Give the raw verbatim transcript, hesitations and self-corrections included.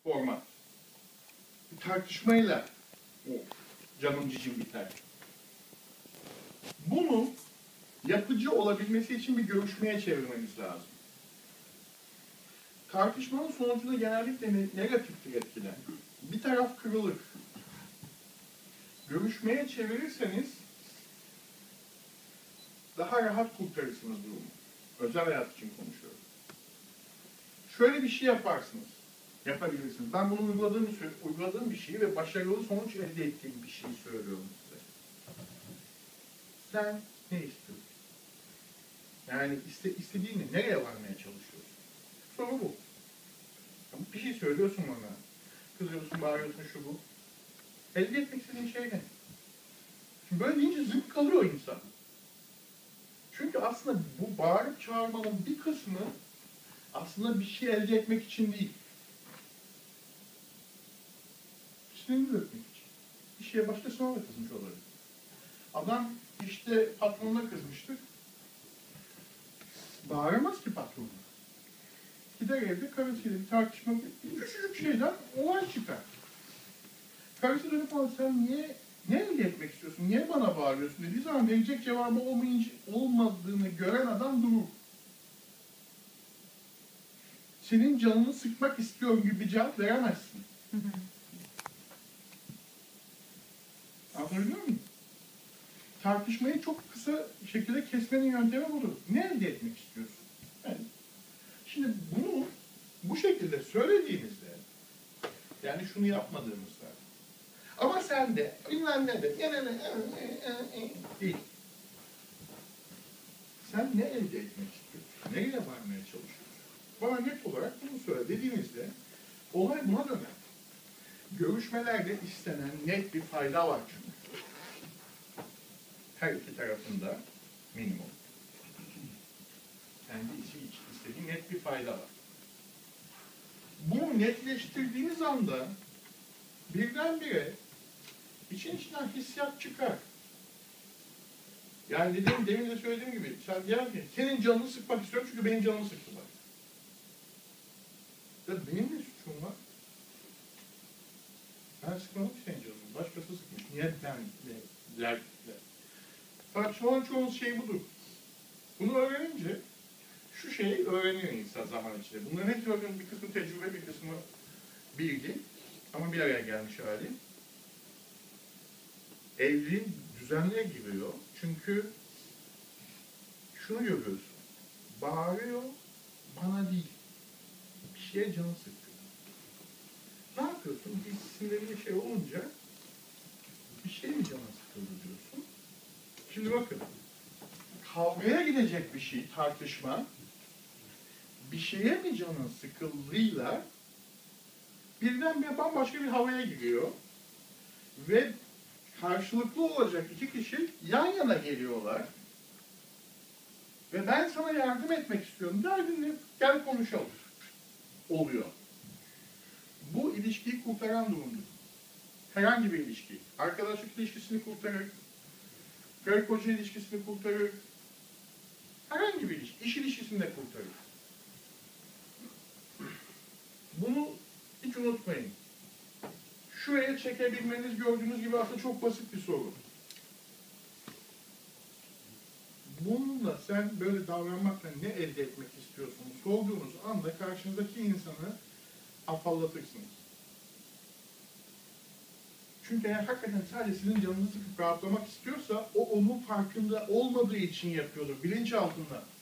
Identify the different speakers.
Speaker 1: format. Bir tartışmayla o canım cicim biter. Bunu yapıcı olabilmesi için bir görüşmeye çevirmemiz lazım. Tartışmanın sonucunda genellikle negatiftir etkiler. Bir taraf kırılır. Görüşmeye çevirirseniz daha rahat kurtarırsınız durumu. Özel hayat için konuşuyorum. Şöyle bir şey yaparsınız. Yapabilirsiniz. Ben bunu uyguladığım, uyguladığım bir şeyi ve başarılı sonuç elde ettiğim bir şeyi söylüyorum size. Sen ne istiyorsun? Yani iste, istediğini nereye varmaya çalışıyorsun? Soru bu. Bir şey söylüyorsun bana. Kızıyorsun, bağırıyorsun, şu bu. Elde etmek istediğin şey ne? Şimdi böyle deyince zıp kalıyor insan. Çünkü aslında bu bağırıp çağırmanın bir kısmı aslında bir şey elde etmek için değil. Sinirli etmek için. Bir şeye başkasına da kızmış olabilir. Adam işte patronuna kızmıştır. Bağıramaz ki patronuna. Gider evde karısıyla bir tartışma, bir küçücük şeyden olay çıkar. Karısı dönüp ama sen niye, ne elde etmek istiyorsun, niye bana bağırıyorsun dediği zaman verecek cevabı olmayınca, olmadığını gören adam durur. Senin canını sıkmak istiyorum gibi bir cevap veremezsin. Anlatabiliyor muyum? Tartışmayı çok kısa şekilde kesmenin yöntemi budur. Ne elde etmek istiyorsun? Yani, şimdi bunu bu şekilde söylediğinizde, yani şunu yapmadığımızda, ama sen de bilmem ne de değil. Sen ne elde etmek istiyorsun? Nereye varmaya çalışıyorsun? Bana net olarak bunu söyle dediğinizde olay buna döner. Görüşmelerde istenen net bir fayda var çünkü. Her iki tarafında minimum. Kendi işi için istediği net bir fayda var. Bunu netleştirdiğiniz anda birdenbire için içinden hissiyat çıkar. Yani dediğim, demin de söylediğim gibi, sen diyorsun ki, senin canını sıkmak istiyorum çünkü benim canımı sıktılar. Ya benim de suçum var. Ben sıkmadım ki senin canını, başkası sıkmış. Niye ben de, der, der. Tartışmanın çoğu şey budur. Bunu öğrenince, şu şeyi öğreniyor insan zaman içinde. Bunların hepsi öğreniyor, bir kısmı tecrübe, bir kısmı bilgi. Ama bir araya gelmiş hali. Evliliğin düzenliğe giriyor. Çünkü şunu görüyorsun. Bağırıyor, bana değil. Bir şeye canı sıkıyor. Ne yapıyorsun? İkisinde bir şey olunca bir şey mi canı sıkıldı diyorsun. Şimdi bakın. Kavgaya gidecek bir şey, tartışma, bir şeye mi canın sıkıldığıyla birden bir bambaşka bir havaya giriyor. Ve karşılıklı olacak iki kişi yan yana geliyorlar. Ve ben sana yardım etmek istiyorum. Derdin gel konuşalım. Oluyor. Bu ilişkiyi kurtaran durumdur. Herhangi bir ilişki. Arkadaşlık ilişkisini kurtarır. Karı koca ilişkisini kurtarır. Herhangi bir ilişki. İş ilişkisini de kurtarır. Bunu hiç unutmayın. Şuraya çekebilmeniz gördüğünüz gibi aslında çok basit bir soru. Bununla sen böyle davranmakla ne elde etmek istiyorsun sorduğunuz anda karşınızdaki insanı afallatırsınız. Çünkü eğer hakikaten sadece sizin canınızı sıkıp rahatlamak istiyorsa o onun farkında olmadığı için yapıyordur. Bilinçaltında.